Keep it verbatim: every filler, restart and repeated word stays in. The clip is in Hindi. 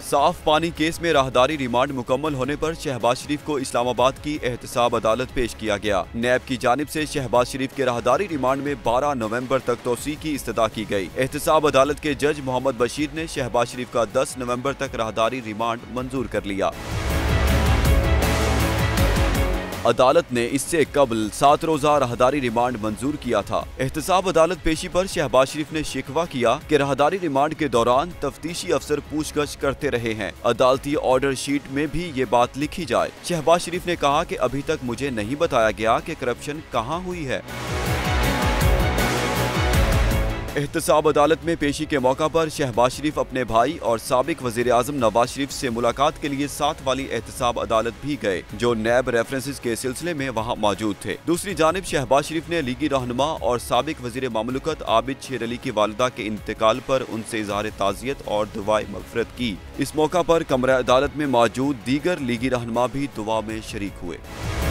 साफ पानी केस में राहदारी रिमांड मुकम्मल होने पर शहबाज शरीफ को इस्लामाबाद की एहतसाब अदालत पेश किया गया। नैब की जानिब से शहबाज शरीफ के राहदारी रिमांड में बारह नवंबर तक तोसी की इस्तदा की गई। एहतसाब अदालत के जज मोहम्मद बशीर ने शहबाज शरीफ का दस नवंबर तक राहदारी रिमांड मंजूर कर लिया। अदालत ने इससे कबल सात रोजा राहदारी रिमांड मंजूर किया था। एहतसाब अदालत पेशी पर शहबाज शरीफ ने शिकवा किया कि राहदारी रिमांड के दौरान तफ्तीशी अफसर पूछगछ करते रहे हैं। अदालती ऑर्डर शीट में भी ये बात लिखी जाए। शहबाज शरीफ ने कहा कि अभी तक मुझे नहीं बताया गया कि करप्शन कहां हुई है। एहतसाब अदालत में पेशी के मौका पर शहबाज शरीफ अपने भाई और साबिक वजीर आजम नवाज शरीफ से मुलाकात के लिए साथ वाली एहतसाब अदालत भी गए, जो नैब रेफरेंसेस के सिलसिले में वहां मौजूद थे। दूसरी जानिब शहबाज शरीफ ने लीगी रहनुमा और साबिक वजीर मामलूकत आबिद शेर अली की वालिदा के इंतकाल पर उनसे इजहार ताज़ियत और दुआए मग़फ़िरत की। इस मौका पर कमरा अदालत में मौजूद दीगर लीगी रहनुमा भी दुआ में शरीक हुए।